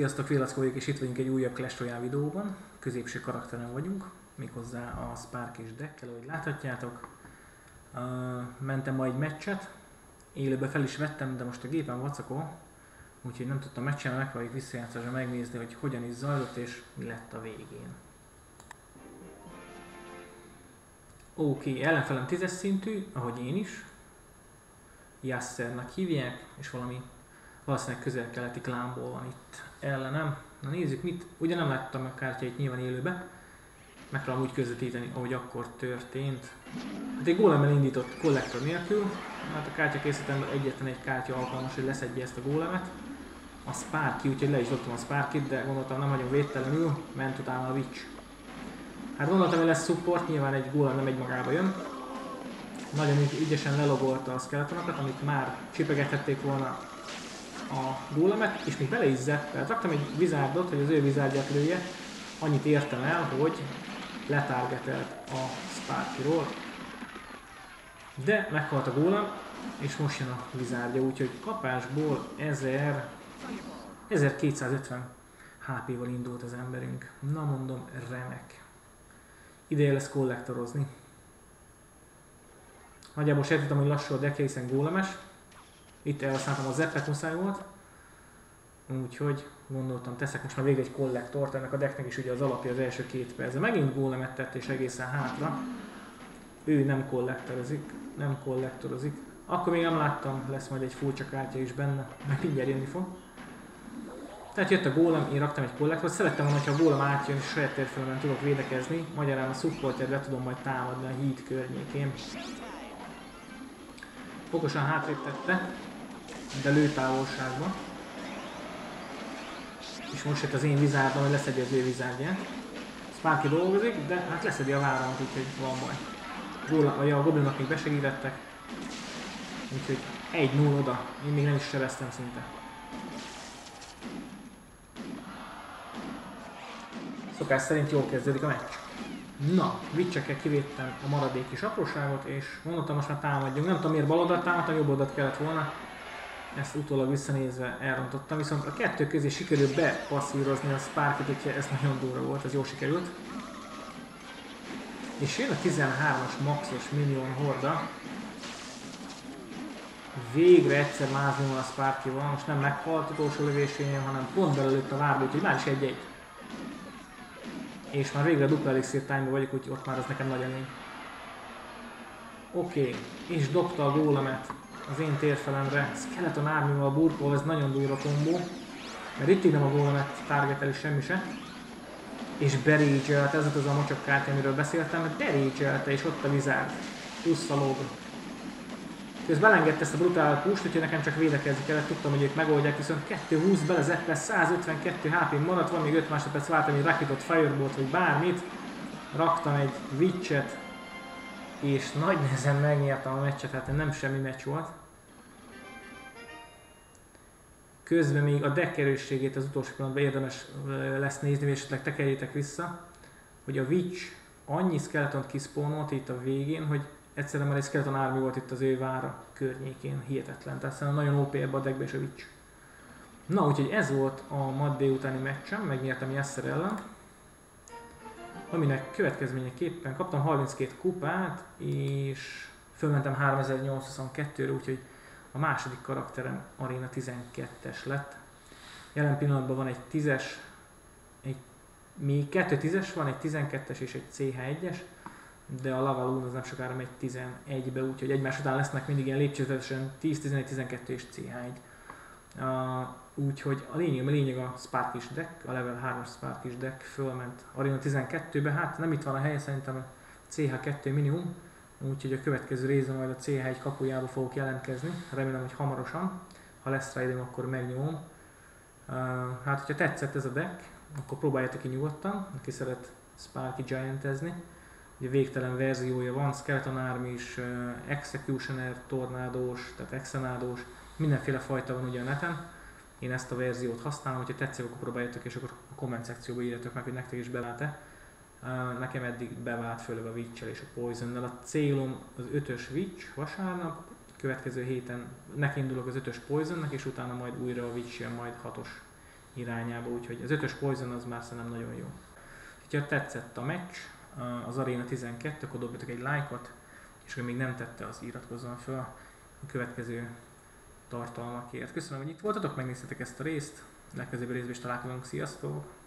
Sziasztok, Vélackó vagyok, és itt vagyunk egy újabb Clash Royale videóban. Középső karakteren vagyunk, méghozzá a Spark és Deckkel, ahogy láthatjátok. Mentem ma egy meccset, élőbe fel is vettem, de most a gépen vacakol, úgyhogy nem tudtam meccselni, megpróbáljuk visszajátszásra megnézni, hogy hogyan is zajlott és mi lett a végén. Oké, ellenfelem 10-es szintű, ahogy én is. Yassernak hívják, és valószínűleg közel-keleti klánból van itt ellenem. Na nézzük mit, ugye nem láttam a kártyáit nyilván élőbe. Megpróbálom úgy közvetíteni, ahogy akkor történt. Hát egy gólemmel indított kollektor nélkül. Hát a kártyakészletemben egyetlen egy kártya alkalmas, hogy leszedje ezt a gólemet. A Sparky, úgyhogy le is dobtam a Sparkit, de gondoltam nem hagyom védtelenül, ment utána a Witch. Hát gondoltam, hogy lesz support, nyilván egy gólem nem egy magába jön. Nagyon ügyesen lelogolta a skeletonokat, amit már csipegethették volna a gólemet, és még bele is zett. Tehát raktam egy vizárdot, hogy az ő vizárdját lője. Annyit értem el, hogy letargetelt a Sparkyról. De meghalt a gólem, és most jön a vizárdja, úgyhogy kapásból 1250 HP-val indult az emberünk. Na mondom, remek. Ideje lesz kollektorozni. Nagyjából sejtettem, hogy lassú a deckje, hiszen gólemes. Itt elhasználtam a zeppet, muszáj volt. Úgyhogy gondoltam, teszek most már végre egy kollektort, ennek a decknek is ugye az alapja az első 2 percben. Megint gólemet tett és egészen hátra. Ő nem kollektorozik. Akkor még nem láttam, lesz majd egy furcsa kártya is benne, meg mindjárt jönni fog. Tehát jött a gólem, én raktam egy kollektort. Szerettem volna, hogyha a gólem átjön és saját térfelemben tudok védekezni. Magyarán a supportját le tudom majd támadni a híd környékén. Okosan hátrébb tette, de lőtávolságban. És most jött az én vizárdom, hogy leszedi az ő vizárdját. Sparky dolgozik, de hát leszedi a váramat, úgyhogy van baj. A goblinok még besegítettek. Úgyhogy 1-0 oda. Én még nem is sebeztem szinte. Szokás szerint jól kezdődik a meccs. Na, Witch-ekkel kivédtem a maradék kis apróságot, és mondottam, most már támadjunk. Nem tudom miért bal oldalt támadtam, jobb oldalt kellett volna. Ezt utólag visszanézve elrontottam, viszont a kettő közé sikerült bepasszírozni a Sparkit, úgyhogy ez nagyon durva volt, ez jól sikerült. És jön a 13-as maxos minion horda. Végre egyszer mázni van a Sparkyval, most nem meghalt utolsó lövésénél, hanem pont belelőtt a várba, úgyhogy már is 1-1. És már végre dupla elixir time-ban vagyok, úgyhogy ott már az nekem nagy előny. Oké, és dobta a gólemet az én térfelemre. Skeleton Army-val burkol, ez nagyon durva kombó. Mert itt nem a gólemet targeteli semmi se. És berage-elte, ez az a mocsok kártya, amiről beszéltem, mert berage-elte, és ott a vizárd. Plusz a log. Közben elengedte ezt a brutál pust, úgyhogy nekem csak védekezni kellett, tudtam, hogy ők megoldják, viszont 2-20 bele zeppel, 152 HP maradt, van még 5 másodperc váltani egy rakitot, firebolt vagy bármit. Raktam egy Witch-et, és nagy nehezen megnyertem a meccset, hát nem semmi meccs volt. Közben még a deck erősségét az utolsó pillanatban érdemes lesz nézni, és esetleg tekerjétek vissza, hogy a Witch annyi skeletont kiszpónolt itt a végén, hogy egyszerűen már egy Skeleton Army volt itt az ő vára környékén, hihetetlen. Tehát szerintem nagyon OP ebbe a deckbe és a Witch. Na, úgyhogy ez volt a ma délutáni meccsem, megnyertem Yasser ellen. Aminek következményeképpen kaptam 32 kupát, és fölmentem 3822-re, úgyhogy a második karakterem Arena 12-es lett. Jelen pillanatban van egy 10-es, még 2 10-es van, egy 12-es és egy CH1-es, de a Lavalon az nem sokára megy 11-be, úgyhogy egymás után lesznek mindig ilyen lépcsőzetesen 10, 11, 12 és CH1. Úgyhogy a lényeg a Sparkish deck, a level 3-as Sparkish deck fölment Arena 12-be, hát nem itt van a helye, szerintem a CH2 minimum, úgyhogy a következő részben majd a CH1 kapujába fogok jelentkezni, remélem, hogy hamarosan, ha lesz rá időm, akkor megnyomom. Hát, hogyha tetszett ez a deck, akkor próbáljátok ki nyugodtan, aki szeret Sparky Giantezni. Ugye végtelen verziója van, Skeleton Army is, Executioner, tornádós, tehát exenádós, mindenféle fajta van ugye a neten. Én ezt a verziót használom, hogyha tetszik, akkor próbáljátok, és akkor a komment szekcióba írjatok meg, hogy nektek is bevált-e. Nekem eddig bevált, főleg a Witch-el és a Poison-nel. A célom az 5-ös Witch vasárnap, a következő héten nekiindulok az 5-ös Poison-nek, és utána majd újra a Witch-el, majd 6-os irányába, úgyhogy az 5-ös Poison az már szerintem nagyon jó. Ha tetszett a meccs, az Arena 12, akkor dobjatok egy lájkot, és ha még nem tette, az iratkozzon fel a következő tartalmakért. Köszönöm, hogy itt voltatok, megnéztetek ezt a részt, legközelebbi részben is találkozunk, sziasztok!